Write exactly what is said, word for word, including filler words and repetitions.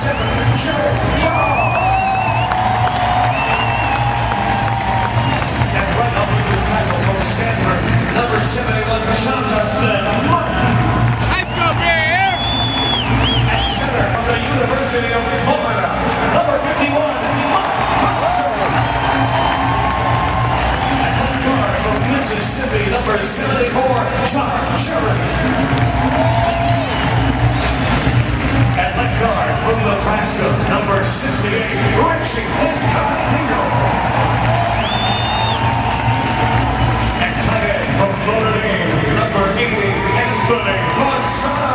seven, Jared Young. And right up with the title from Stanford, number seventy-one, Jonathan Martin. Let's go, Bears! At center from the University of Florida, number fifty-one, Mark Hudson. At left guard from Mississippi, number seventy-four, John Jarrett. At left guard from Nebraska, number sixty-eight, Richie Incognito. At tight end from Notre Dame, number eighty, Anthony Fasano.